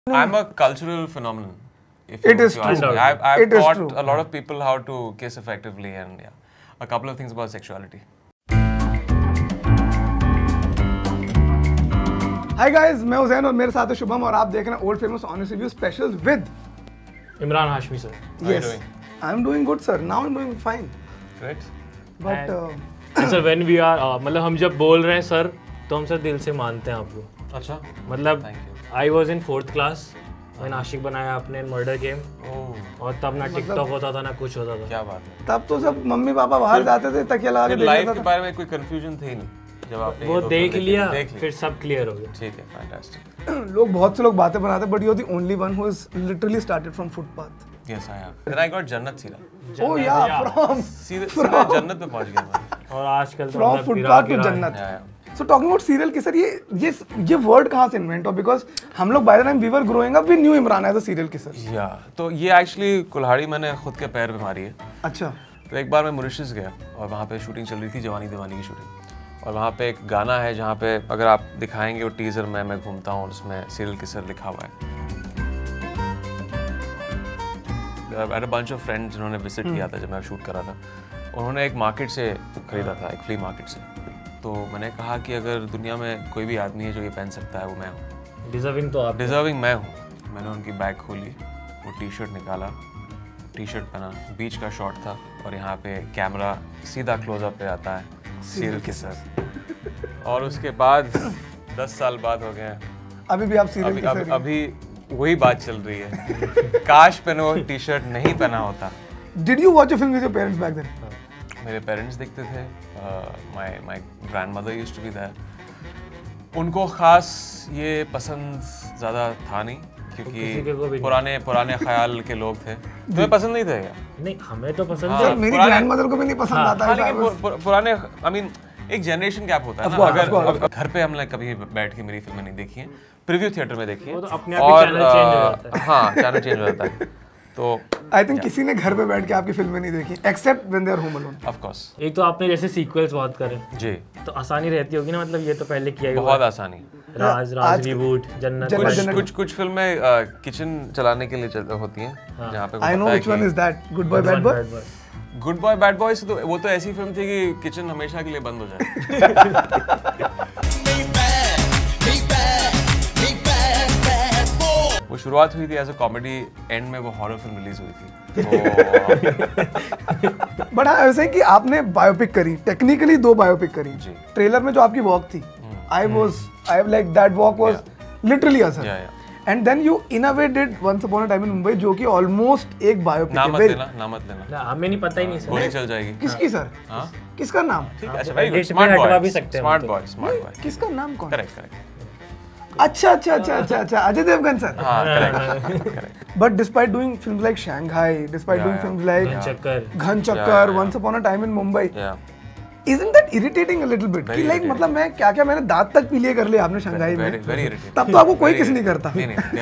I'm a cultural phenomenon. It is true. I've taught a lot of people how to kiss effectively, and yeah, a couple of things about sexuality. Hi guys, मैं हुसैन और मेरे साथ है शुभम और आप देख रहे हैं old famous honest review special with Imran Hashmi sir. Yes, I'm doing good sir. Now I'm doing fine. Great. But sir when we are मतलब हम जब बोल रहे हैं सर तो हम सर दिल से मानते हैं आपको. अच्छा. मतलब Thank you. I was in 4th class मैंने आशिक बनाया आपने मर्डर गेम और तब ना टिकटॉक होता था ना कुछ होता था. क्या बात है. तब तो सब मम्मी पापा बाहर जाते थे तकिया लगा के फिर लाइफ देखते के थे. बारे में कोई कंफ्यूजन थी नहीं जब आपने वो देख लिया देख फिर सब क्लियर हो गया. ठीक है. फैंटास्टिक. लोग बहुत से लोग बातें बनाते but you are the only one who is literally started from footpath. Yes, I have. Then I got जन्नत सीधा. Oh yeah, from सीधे जन्नत में पहुंच गया मैं. और आजकल तो from मतलब फुटपाथ टू गिरा- जन्नत. Yeah. So talking about serial kisser, ये वर्ड कहाँ से इन्वेंट हुआ? बिकॉज हम लोग by the time we were growing up we knew Imran as a serial kisser. या तो ये एक्चुअली कुल्हाड़ी मैंने खुद के पैर पे मारी है. अच्छा. तो एक बार मैं मॉरिशस गया और वहाँ पे शूटिंग चल रही थी जवानी दीवानी की शूटिंग और वहाँ पे एक गाना है जहाँ पे अगर आप दिखाएंगे वो टीजर में मैं घूमता हूँ और उसमें सीरियल किसर लिखा हुआ है. I had a bunch of friends जिन्होंने विजिट किया था जब मैं शूट कर रहा था. उन्होंने एक मार्केट से खरीदा था, एक फ्ली मार्केट से. तो मैंने कहा कि अगर दुनिया में कोई भी आदमी है जो ये पहन सकता है वो मैं हूँ. डिजर्विंग तो आप डिजर्विंग मैं हूँ. मैंने उनकी बैग खोली, वो टी शर्ट निकाला, टी शर्ट पहना, बीच का शॉट था और यहाँ पे कैमरा सीधा क्लोजअप पे आता है सीरियल किसर. और उसके बाद 10 साल बाद हो गए हैं. अभी भी आप सीरियल किसर. अभी वही बात चल रही है. काश मैंने वो टी शर्ट नहीं पहना होता. Did you watch a film with your parents back then? मेरे पेरेंट्स देखते थे. My grandmother used to be there. उनको खास ये पसंद ज़्यादा था नहीं क्योंकि पुराने ख्याल के लोग थे. तुम्हें पसंद नहीं थे क्या? नहीं हमें तो पसंद सर मेरी ग्रैंडमदर को भी नहीं पसंद आता है. लेकिन पुराने आई मीन एक जनरेशन गैप होता है ना. अगर घर पे हमने कभी बैठ के मेरी फिल्में नहीं देखी हैं, प्रीव्यू थिएटर में देखी है तो अपने आप ही चैनल चेंज हो जाता है. हाँ चैनल चेंज हो जाता है. तो आई थिंक किसी ने घर पे बैठ के आपकी फिल्में नहीं देखी except when they are home alone. Of course. एक तो आपने जैसे सीक्वल्स बहुत करे जी. तो आसानी रहती होगी ना. मतलब ये तो पहले किया ही हुआ बहुत है. आसानी. राज रिबूट जन्नत कुछ फिल्में किचन चलाने के लिए होती हैं जहाँ पे I know which one is that. Good boy bad boy. Good boy bad boy से तो वो तो ऐसी फिल्म थी कि किचन हमेशा के लिए बंद हो जाए. वो शुरुआत हुई थी एज अ कॉमेडी, एंड में वो हॉरर फिल्म रिलीज हुई थी. बट हाँ ऐसे कि आपने बायोपिक करी, टेक्निकली 2 बायोपिक करी. जी. ट्रेलर में जो आपकी वॉक थी I like that walk was literally असर. And then you in a way did once upon a time in Mumbai जो कि ऑलमोस्ट एक बायोपिक है. नाम मत लेना. ना हमें नहीं पता ही नहीं गोली सर. चल जाएगी. किसकी सर? हाँ किसका नाम? अच्छा वेरी गुड. edit में हटवा भी सकते हैं स्मार्ट हम बॉय. Smart boy. किसका नाम कौन? करेक्ट. अच्छा अजय देवगन सर. हाँ correct. But despite doing films like Shanghai, despite doing films like Ghan Chakkar, Once Upon a Time in Mumbai, isn't that irritating a little bit? कि like मतलब मैं क्या मैंने दांत तक पीले कर लिए आपने शंघाई में. Very irritating. तब तो आपको कोई किस नहीं करता.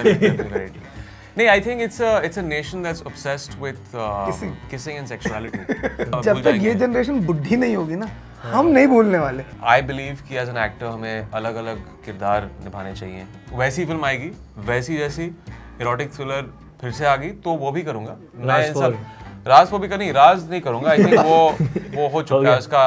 नहीं, I think it's a nation that's obsessed with kissing and sexuality. जब तक ये जनरेशन बुद्धि नहीं होगी ना हम नहीं भूलने वाले. I believe कि as an actor हमें अलग-अलग किरदार निभाने चाहिए. वैसी फिल्म आएगी, वैसी जैसी erotic thriller फिर से आ गई तो वो भी करूँगा. मैं राज वो भी नहीं, राज नहीं करूँगा. I think वो हो चुका है उसका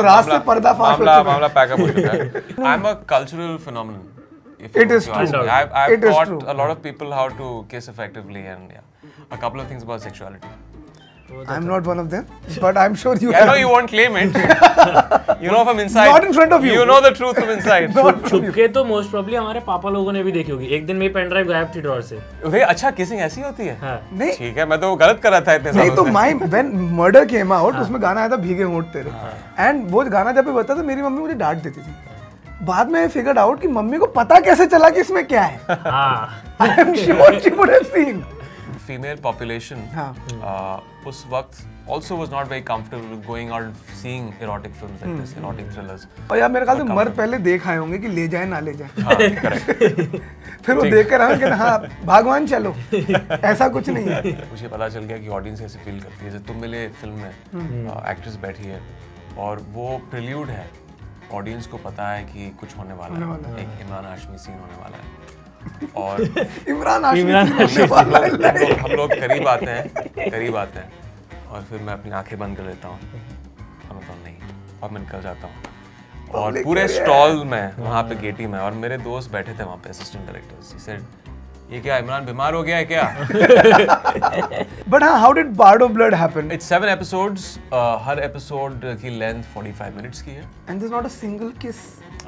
मामला पैकअप हो चुका है. I'm a cultural phenomenon. It is true. I've taught a lot of people how to kiss effectively and a couple of things about sexuality. I'm not one of them, but I'm sure you. I know you won't claim it. You know from inside. Not in front of you. You know the truth from inside. छुपके तो most probably हमारे पापा लोगों ने भी देखी होगी. एक दिन मेरी पेन ड्राइव गायब थी ड्रॉअर से. भाई अच्छा किसिंग ऐसी होती है? हाँ. नहीं ठीक है मैं तो गलत कर रहा था इतने सालों से. नहीं तो when murder came out उसमें गाना आया था भीगे होंठ तेरे. And वो गाना जब भी बजता था मेरी मम्मी मुझे डांट देती थी. बाद में फिगर्ड आउट कि मम्मी को पता कैसे चला कि इसमें क्या है. I am sure she would have seen. Female population उस वक्त also was not very comfortable with going out and seeing erotic films like this, erotic thrillers. और यार मेरे ख्याल से मर्द पहले देख आए होंगे कि ले जाए ना ले जाए. हाँ करेक्ट. फिर वो देख कर आए कि हाँ भगवान चलो ऐसा कुछ नहीं है. मुझे पता चल गया कि ऑडियंस कैसे फील करती है. जैसे तुम मिले फिल्म में एक्ट्रेस बैठी है और वो प्रिल्यूड है. ऑडियंस को पता है कि कुछ होने वाला है. एक इमरान हाशमी सीन होने वाला है. और इमरान हाशमी हम लोग करीब आते हैं और फिर मैं अपनी आंखें बंद कर लेता हूँ और तो नहीं, और मैं निकल जाता हूँ और पूरे स्टॉल में वहाँ पे गेटी में, और मेरे दोस्त बैठे थे वहाँ पे, असिस्टेंट डायरेक्टर्स, ही सेड ये क्या इमरान बीमार हो गया है क्या? But how did Bard of Blood happen? It's 7 episodes. हर एपिसोड की लेंथ 45 मिनट्स की है. And there's not a single kiss.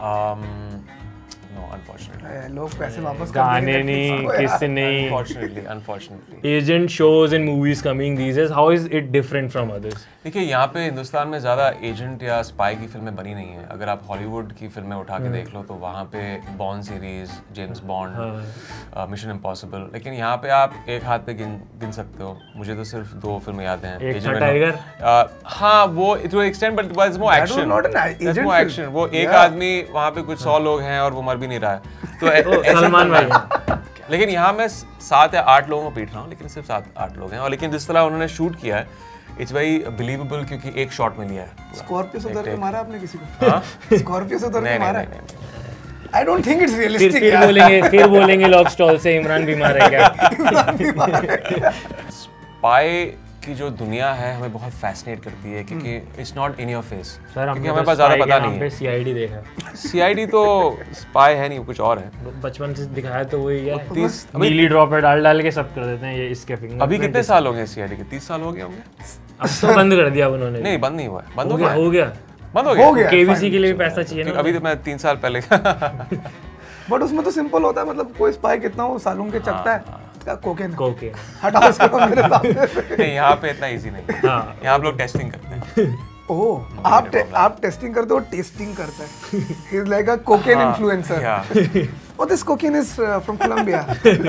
No, unfortunately. लोग पैसे वापस गाने नहीं, किस नहीं. Unfortunately. Agent shows and movies coming these days. How is it different from others? देखिए यहाँ पे हिंदुस्तान में ज़्यादा एजेंट या स्पाई की फिल्में बनी नहीं है. अगर आप हॉलीवुड की फिल्में उठा के देख लो तो वहाँ पे Bond series, James Bond, Mission Impossible, लेकिन यहाँ पे आप एक हाथ पे गिन सकते हो. मुझे तो सिर्फ 2 फिल्में याद हैं. एक था टाइगर. हाँ, वो to extent, but was more action. वो एक आदमी वहाँ पे कुछ 100 लोग हैं और वो मर भी नहीं रहा है. तो सलमान भाई. लेकिन यहाँ मैं 7 या 8 लोगों को पीट रहा हूँ, लेकिन सिर्फ 7-8 लोग हैं. और लेकिन जिस तरह उन्होंने शूट किया है, इट्स वेरी बिलीवेबल, क्योंकि एक शॉट में लिया है. स्कॉर्पियो से उधर के मारा आपने किसी को? स्कॉर्पियो से उधर के मारा? I don't think it's realistic. फिर बोलेंगे लॉक स्टॉल से इमरान बीमार है क्या? स्पाई की जो दुनिया है हमें बहुत फैसिनेट करती है, क्योंकि it's not in your face. क्योंकि हमें पास ज़्यादा पता नहीं है. सीआईडी देखा. सीआईडी तो स्पाई है नहीं, कुछ और है. बचपन से दिखाया तो वही है. नीली ड्रॉप डाल के सब कर देते हैं ये इसके फिंगर. अभी कितने साल हो गए सीआईडी के? 30 साल हो गए होंगे. अब तो बंद कर दिया उन्होंने. नहीं, बंद नहीं हुआ. बंद हो गया. बंद हो गया. केबीसी के लिए भी पैसा चाहिए ना. अभी तो मैं 3 साल पहले बट उसमें तो सिंपल होता है, मतलब कोई स्पाई कितना वो सालों के चकता है. कोकेन हटाओ इसको मेरे सामने. नहीं, यहाँ पे इतना इजी नहीं है. यहाँ आप लोग टेस्टिंग करते हैं. ओह, आप टेस्टिंग करते हो, टेस्टिंग करता है. He is like a cocaine influencer. Oh, this cocaine is from Colombia.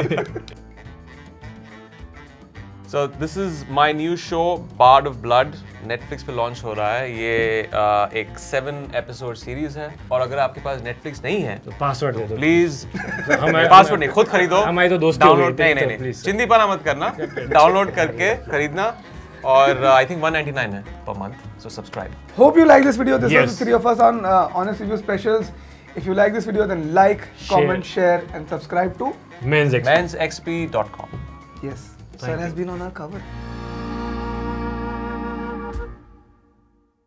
So this is my new show, Bard of Blood. Netflix पे लॉन्च हो रहा है. ये एक 7 एपिसोड सीरीज है, और अगर आपके पास Netflix नहीं है तो पासवर्ड दे दो प्लीज. पासवर्ड नहीं, खुद खरीदो. हमारे तो दोस्त डाउनलोड नहीं, चिंदीपना मत करना. डाउनलोड करके खरीदना. और I think 199 है per month. So subscribe. Hope you like this video. This was the 3 of us on Honest Review Specials. If you like this video, then like, comment, share, and subscribe to mensxp.com. Yes, sir has been on our cover.